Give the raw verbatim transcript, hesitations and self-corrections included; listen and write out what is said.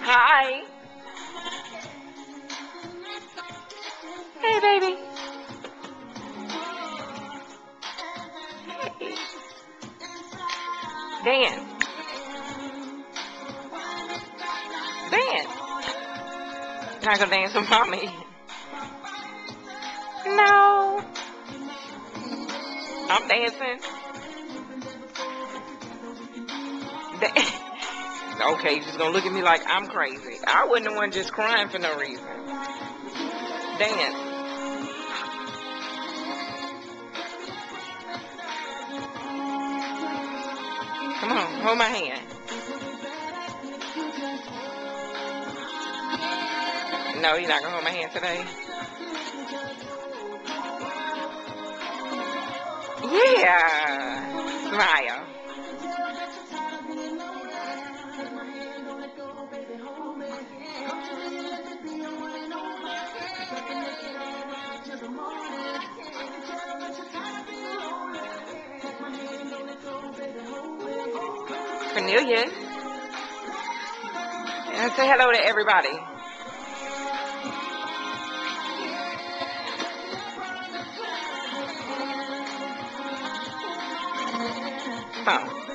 Hi. Hey, baby. Hey. Dance. Dance. You're not gonna dance with mommy. No. I'm dancing. Da- okay, you're just gonna look at me like I'm crazy. I wasn't the one just crying for no reason. Dance. Come on, hold my hand. No, you're not gonna hold my hand today. Yeah. Smile. Cornelius. And say hello to everybody. Come on.